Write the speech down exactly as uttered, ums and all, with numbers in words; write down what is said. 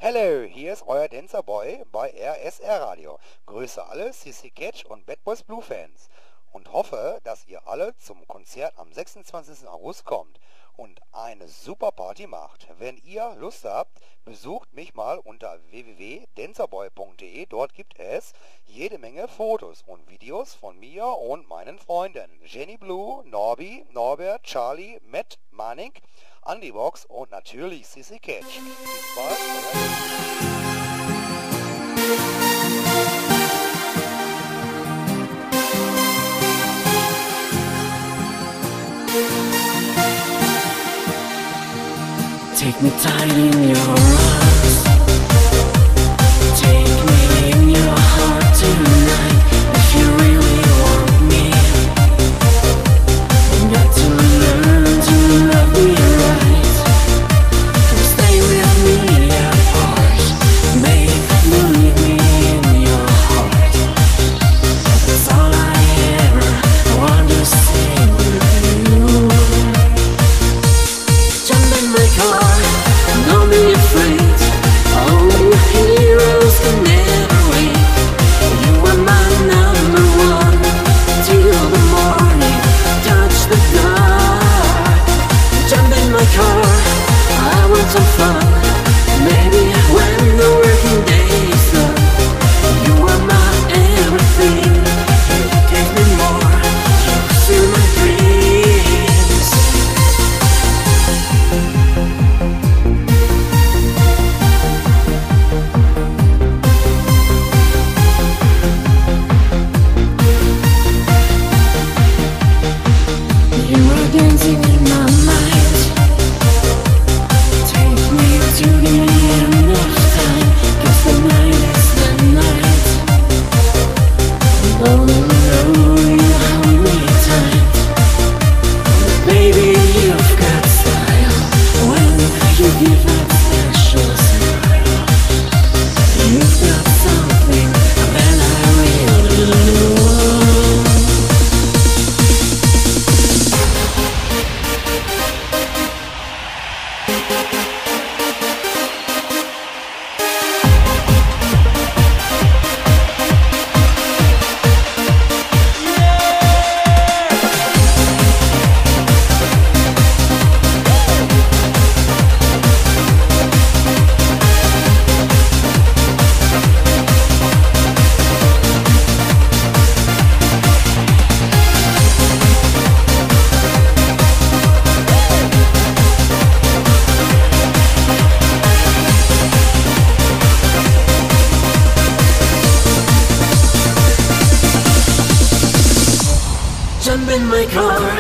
Hello, hier ist euer Dancerboy bei R S R Radio. Grüße alle C C Catch und Bad Boys Blue Fans und hoffe, dass ihr alle zum Konzert am sechsundzwanzigsten August kommt und eine super Party macht. Wenn ihr Lust habt, besucht mich mal unter w w w punkt dancerboy punkt de. Dort gibt es jede Menge Fotos und Videos von mir und meinen Freunden Jenny Blue, Norbi, Norbert, Charlie, Matt, Manik, Andy Box und natürlich C C Catch. Viel Spaß, euer Take me tight in your arms. Take me in your heart tonight. If you really want me, you got to learn to love me right. Come stay with me apart. Make believe me in your heart. That's all I ever want to say with you. Jump in my car. Don't be afraid, oh, heroes can never wait. You are my number one, till the morning, touch the dark. Jump in my car, I want some fun. Maybe when the working day is done, you are my everything. You gave me more, you fill my dreams. Dancing in my mind. Take me to the end of time, 'cause the night is the night. Oh no, you hold me tight. Baby, you've got style. When you give that special smile, you've got something that I really want. Jump in my car,